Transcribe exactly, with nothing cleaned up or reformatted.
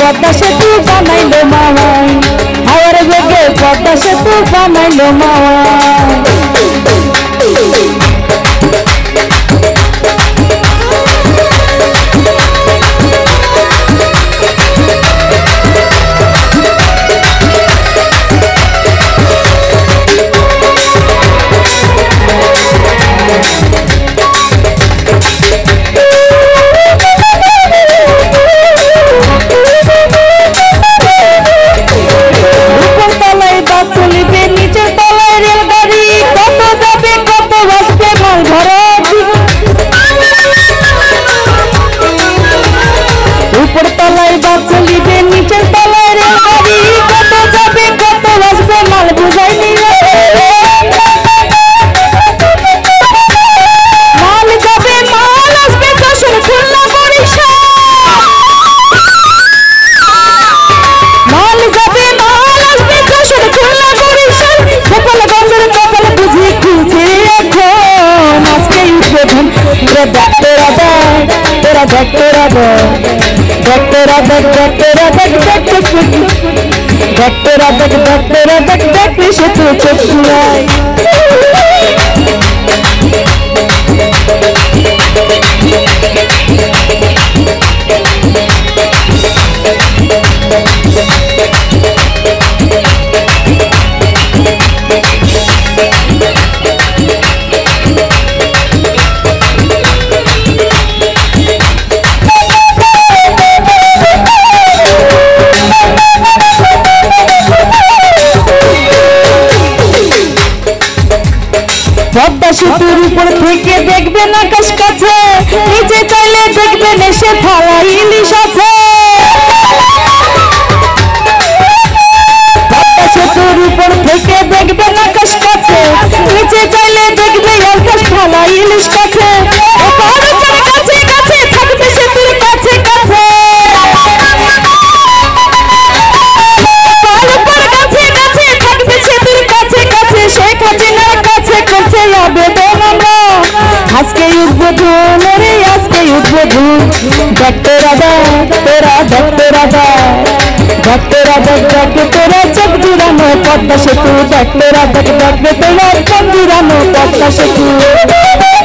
পদ্মা সেতু বানাইলো মাওয়াই হাওয়ার বেগে পদ্মা সেতু বানাইলো মাওয়াই পদ্মা সেতুর উপর থেকে দেখবেন আকাশ কাছে নিচে চাইলে দেখবেন এসে থালা ইলিশ আছে পদ্মা সেতুর উপর থেকে দেখবেন আকাশ কাছে নিচে চাইলে দেখবে আকাশ থালা ইলিশ কাছে কাছে কাছে থাকবে সেতুর কাছে কাছে আজকে উদ্বোধন রে আজকে উদ্বোধন দেখতে রাজা তোরা দেখতে রাজা দেখতে রাজা দেখতে তোরা চোখ জুড়ানো পদ্মা সেতু দেখতে রাজা দেখতে তোরা চোখ জুড়ানো পদ্মা সেতু